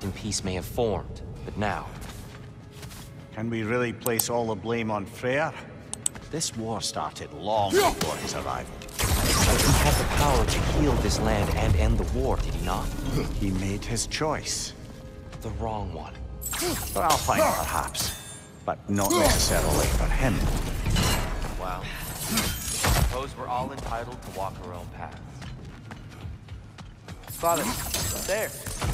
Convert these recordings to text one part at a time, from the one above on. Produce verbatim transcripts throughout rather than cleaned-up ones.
and peace may have formed, but now... Can we really place all the blame on Freyr? This war started long before his arrival. But he had the power to heal this land and end the war, did he not? He made his choice. The wrong one. For Alfheim, perhaps. But not necessarily for him. Well, I suppose we're all entitled to walk our own paths. Father, there.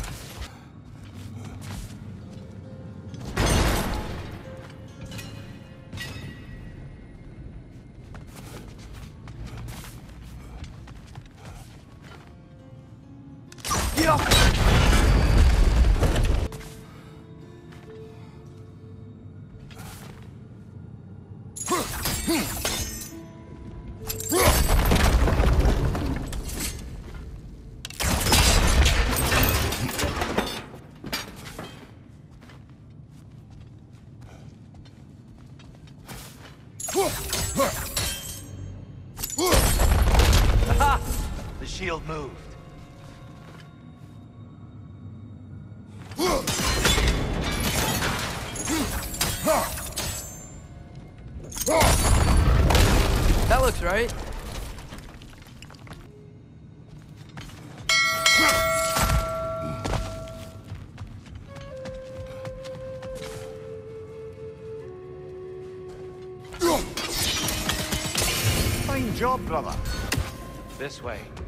Aha! The shield moved. That looks right. Fine job, brother. This way.